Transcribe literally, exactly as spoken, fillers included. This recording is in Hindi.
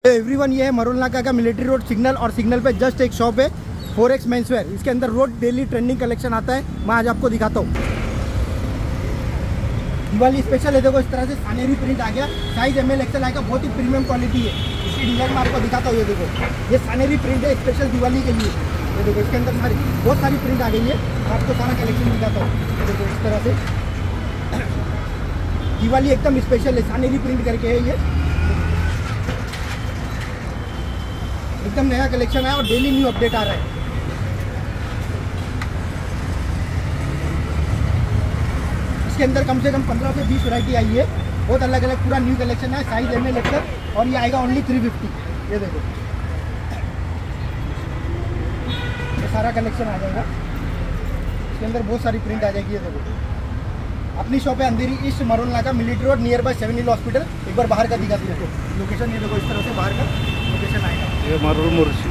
एवरीवन, ये है मरोल नाका का मिलिट्री रोड सिग्नल, और सिग्नल पे जस्ट एक शॉप है फोर एक्स मेंसवेयर। इसके अंदर रोज डेली ट्रेंडिंग कलेक्शन आता है, मैं आज आपको दिखाता हूँ। दिवाली स्पेशल है, देखो इस तरह से सानेरी प्रिंट आ गया, साइज एम एल एक्सएल आएगा, बहुत ही प्रीमियम क्वालिटी है। इसकी डिजाइन मैं आपको दिखाता हूँ। ये देखो, ये सानेरी प्रिंट है स्पेशल दिवाली के लिए। ये देखो इसके अंदर सारी बहुत सारी प्रिंट आ गई है, मैं आपको सारा कलेक्शन दिखाता हूँ। ये देखो इस तरह से दिवाली एकदम स्पेशल है, सानेरी प्रिंट करके है। ये एकदम नया कलेक्शन है और डेली न्यू अपडेट आ रहा है। इसके अंदर कम से कम पंद्रह से बीस वैरायटी आई है, बहुत अलग अलग पूरा न्यू कलेक्शन है। साइज एम एल एक्सएल, और ये आएगा ओनली थ्री फिफ्टी। ये देखो ये सारा कलेक्शन आ जाएगा, इसके अंदर बहुत सारी प्रिंट आ जाएगी। ये देखो अपनी शॉप है अंधेरी east Marol Naka military road near by seven hill hospital. एक बार बाहर का दिखा दीजिए लोकेशन। ये देखो इस तरह से बाहर का लोकेशन आएगा। ये मरोल मुर्शी